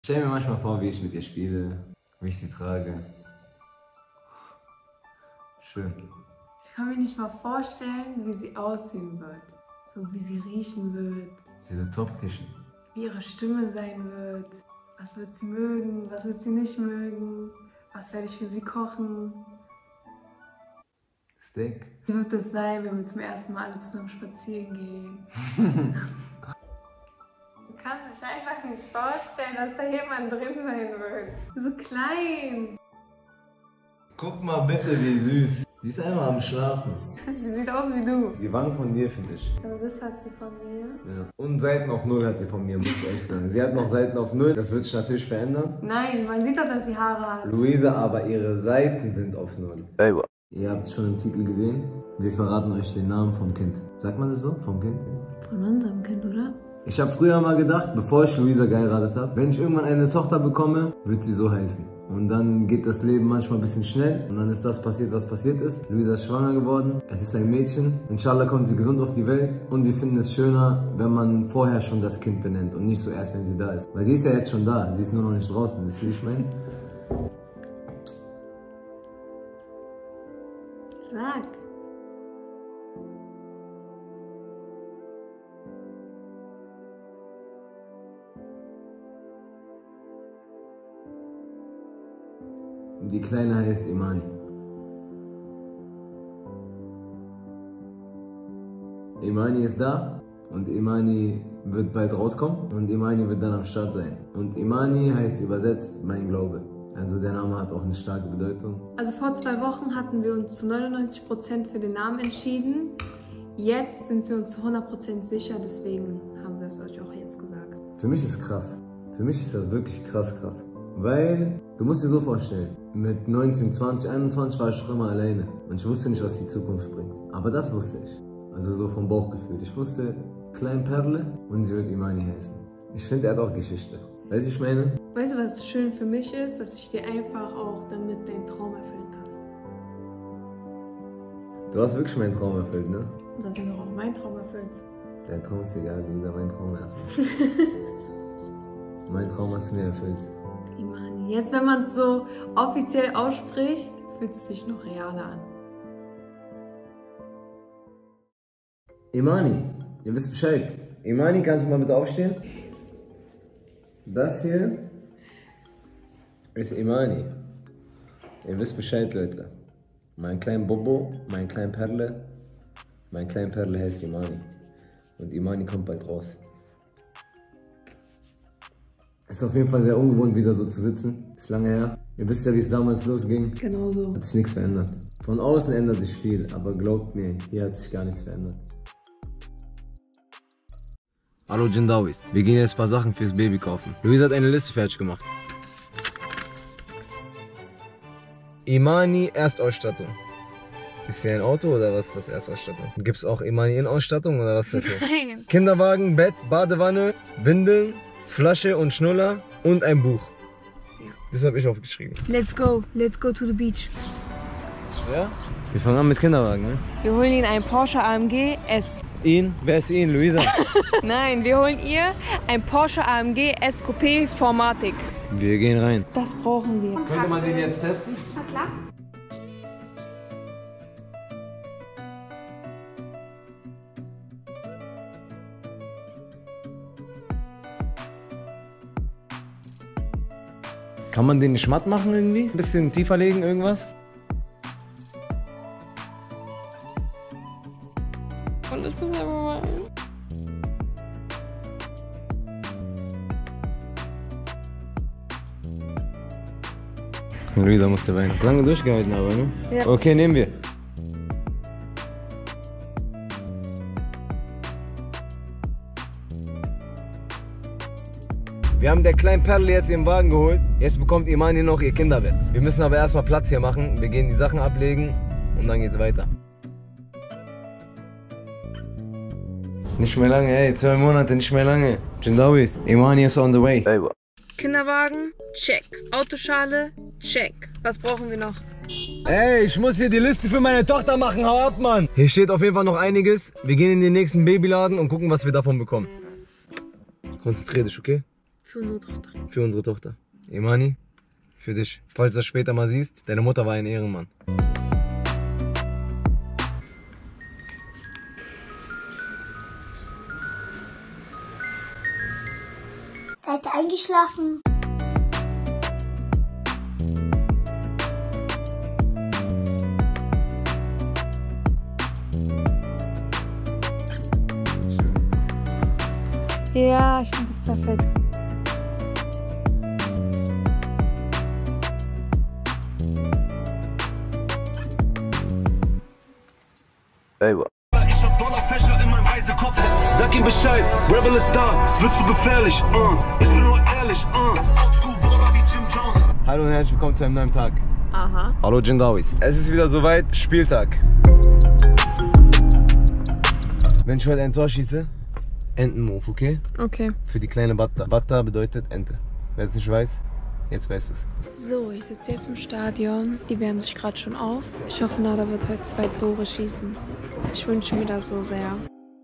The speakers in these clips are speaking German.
Ich stelle mir manchmal vor, wie ich mit ihr spiele, wie ich sie trage. Schön. Ich kann mir nicht mal vorstellen, wie sie aussehen wird. So wie sie riechen wird. Sie wird top riechen. Wie ihre Stimme sein wird. Was wird sie mögen, was wird sie nicht mögen. Was werde ich für sie kochen. Steak. Wie wird es sein, wenn wir zum ersten Mal alle zusammen spazieren gehen? Du kannst dich einfach nicht vorstellen, dass da jemand drin sein wird. So klein. Guck mal bitte, wie süß. Sie ist einfach am Schlafen. Sie sieht aus wie du. Die Wangen von dir, finde ich. Also das hat sie von mir. Ja. Und Seiten auf Null hat sie von mir, muss ich echt sagen. Sie hat noch Seiten auf Null, das wird sich natürlich verändern. Nein, man sieht doch, dass sie Haare hat. Luisa, aber ihre Seiten sind auf Null. Ihr habt es schon im Titel gesehen. Wir verraten euch den Namen vom Kind. Sagt man das so? Vom Kind? Von unserem Kind, oder? Ich habe früher mal gedacht, bevor ich Luisa geheiratet habe, wenn ich irgendwann eine Tochter bekomme, wird sie so heißen. Und dann geht das Leben manchmal ein bisschen schnell und dann ist das passiert, was passiert ist. Luisa ist schwanger geworden, es ist ein Mädchen. Inshallah kommt sie gesund auf die Welt und wir finden es schöner, wenn man vorher schon das Kind benennt und nicht so erst, wenn sie da ist. Weil sie ist ja jetzt schon da, sie ist nur noch nicht draußen, wisst ihr, wie ich meine? Sag. Die Kleine heißt Imani. Imani ist da und Imani wird bald rauskommen und Imani wird dann am Start sein. Und Imani heißt übersetzt mein Glaube. Also der Name hat auch eine starke Bedeutung. Also vor 2 Wochen hatten wir uns zu 99% für den Namen entschieden. Jetzt sind wir uns zu 100% sicher, deswegen haben wir es euch auch jetzt gesagt. Für mich ist es krass. Für mich ist das wirklich krass. Weil, du musst dir so vorstellen, mit 19, 20, 21 war ich schon immer alleine. Und ich wusste nicht, was die Zukunft bringt. Aber das wusste ich. Also so vom Bauchgefühl. Ich wusste, Klein Perle und sie wird Imani heißen. Ich finde, er hat auch Geschichte. Weißt du, ich meine? Weißt du, was schön für mich ist? Dass ich dir einfach auch damit deinen Traum erfüllen kann. Du hast wirklich meinen Traum erfüllt, ne? Und dass ich noch auch meinen Traum erfüllt. Dein Traum ist egal, Lisa, mein Traum erstmal. Mein Traum hast du mir erfüllt. Imani. Jetzt, wenn man es so offiziell ausspricht, fühlt es sich noch realer an. Imani, ihr wisst Bescheid. Imani, kannst du mal bitte aufstehen? Das hier ist Imani. Ihr wisst Bescheid, Leute. Mein kleiner Bobo, mein kleiner Perle. Mein kleiner Perle heißt Imani. Und Imani kommt bald raus. Ist auf jeden Fall sehr ungewohnt, wieder so zu sitzen. Ist lange her. Ihr wisst ja, wie es damals losging. Genau so. Hat sich nichts verändert. Von außen ändert sich viel, aber glaubt mir, hier hat sich gar nichts verändert. Hallo Jindawis, wir gehen jetzt ein paar Sachen fürs Baby kaufen. Luisa hat eine Liste fertig gemacht. Imani Erstausstattung. Ist hier ein Auto oder was ist das Erstausstattung? Gibt es auch Imani Innenausstattung oder was ist das hier? Nein. Kinderwagen, Bett, Badewanne, Windeln, Flasche und Schnuller und ein Buch. Ja. Das habe ich aufgeschrieben. Let's go to the beach. Ja? Wir fangen an mit Kinderwagen, ne? Wir holen Ihnen einen Porsche AMG S. Ihn? Wer ist ihn? Luisa? Nein, wir holen ihr ein Porsche AMG S Coupé Formatic. Wir gehen rein. Das brauchen wir. Könnte man den jetzt testen? Na klar. Kann man den nicht matt machen irgendwie? Ein bisschen tiefer legen, irgendwas? Und ich muss einfach mal. Luisa musste weinen. Lange durchgehalten aber, ne? Ja. Okay, nehmen wir. Wir haben der kleinen Perle jetzt ihren Wagen geholt. Jetzt bekommt Imani noch ihr Kinderbett. Wir müssen aber erstmal Platz hier machen. Wir gehen die Sachen ablegen und dann geht's weiter. Nicht mehr lange, ey. 2 Monate, nicht mehr lange. Jindawis, Imani is on the way. Kinderwagen, check. Autoschale, check. Was brauchen wir noch? Ey, ich muss hier die Liste für meine Tochter machen. Hau ab, Mann. Hier steht auf jeden Fall noch einiges. Wir gehen in den nächsten Babyladen und gucken, was wir davon bekommen. Konzentrier dich, okay? Für unsere Tochter. Für unsere Tochter. Imani, für dich. Falls du das später mal siehst, deine Mutter war ein Ehrenmann. Seid ihr eingeschlafen? Ja, ich finde das perfekt. Ey, Ich hab Dollarfächer in meinem Reisekoffer. Sag ihm Bescheid, Rebel ist da, es wird zu gefährlich. Ich bin nur ehrlich. Oldschool Baller wie Jim Jones. hallo und herzlich willkommen zu einem neuen Tag. Aha. Hallo Jindawis. Es ist wieder soweit, Spieltag. Wenn ich heute ein Tor schieße, Entenmove, okay? Okay. Für die kleine Batta. Batta bedeutet Ente. Wer es nicht weiß, jetzt weißt du es. So, ich sitze jetzt im Stadion. Die wärmen sich gerade schon auf. Ich hoffe, Nada wird heute 2 Tore schießen. Ich wünsche mir das so sehr.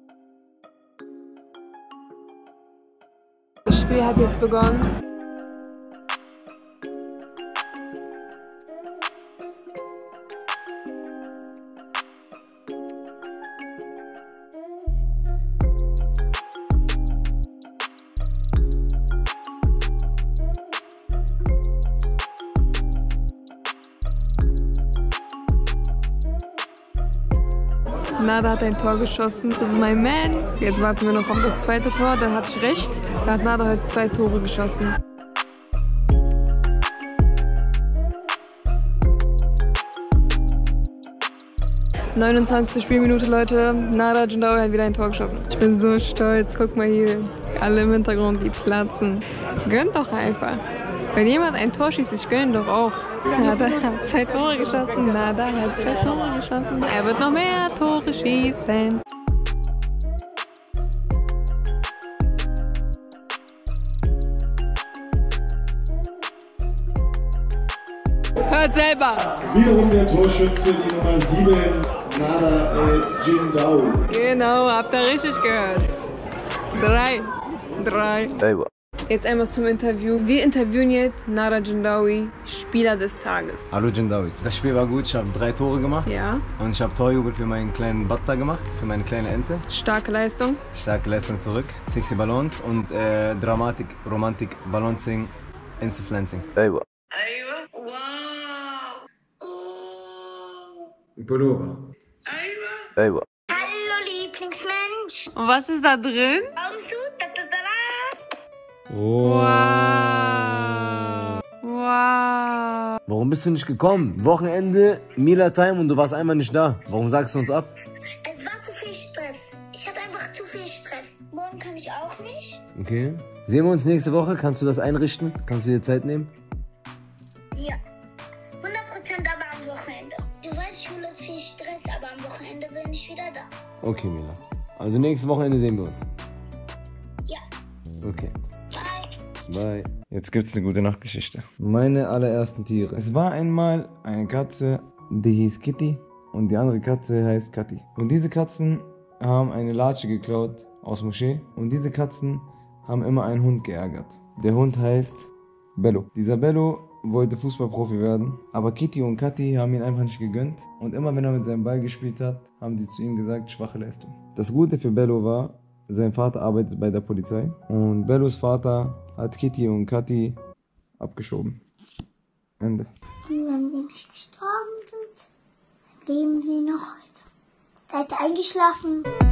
Das Spiel hat jetzt begonnen. Nada hat ein Tor geschossen. Das ist mein Man. Jetzt warten wir noch auf das zweite Tor. Da hatte ich recht. Da hat Nada heute 2 Tore geschossen. ...29. Spielminute, Leute. Nada Jindawi hat wieder ein Tor geschossen. Ich bin so stolz. Guck mal hier. Alle im Hintergrund, die platzen. Gönnt doch einfach. Wenn jemand ein Tor schießt, ich gönne doch auch. Nada hat 2 Tore geschossen. Nada hat 2 Tore geschossen. Er wird noch mehr Tore schießen. Hört selber. Wiederum der Torschütze, die Nummer 7, Nada El Jindawi. Genau, habt ihr richtig gehört. 3. Ey, Jetzt einmal zum Interview. Wir interviewen jetzt Nada Jindawi, Spieler des Tages. hallo Jindawis. Das Spiel war gut, ich habe 3 Tore gemacht. Ja, Und ich habe Torjubel für meinen kleinen Batta gemacht, für meine kleine Ente. starke Leistung. Starke Leistung zurück, 60 Ballons und Dramatik, Romantik, Balancing, Insta-Flancing. Ey, Wow! Pullover. Ey, Hallo Lieblingsmensch! Und was ist da drin? Augen zu! Da, da, da, da. Wow. Wow. Warum bist du nicht gekommen? Wochenende, Mila Time und du warst einfach nicht da. Warum sagst du uns ab? Es war zu viel Stress. Ich hatte einfach zu viel Stress. Morgen kann ich auch nicht. Okay. Sehen wir uns nächste Woche? Kannst du das einrichten? Kannst du dir Zeit nehmen? Ja. 100% aber am Wochenende. Du weißt, Schule ist viel Stress, aber am Wochenende bin ich wieder da. Okay, Mila. Also nächstes Wochenende sehen wir uns. Ja. Okay. Bye. Bye. Jetzt gibt's eine gute Nachtgeschichte. Meine allerersten Tiere. Es war einmal eine Katze, die hieß Kitty und die andere Katze heißt Kathi. Und diese Katzen haben eine Latsche geklaut aus Moschee und diese Katzen haben immer einen Hund geärgert. Der Hund heißt Bello. Dieser Bello wollte Fußballprofi werden, aber Kitty und Kathi haben ihn einfach nicht gegönnt und immer wenn er mit seinem Ball gespielt hat, haben sie zu ihm gesagt, schwache Leistung. Das Gute für Bello war, sein Vater arbeitet bei der Polizei und Bellos Vater hat Kitty und Kathi abgeschoben. Ende. Und wenn wir nicht gestorben sind, dann leben wir noch heute. Seid ihr eingeschlafen?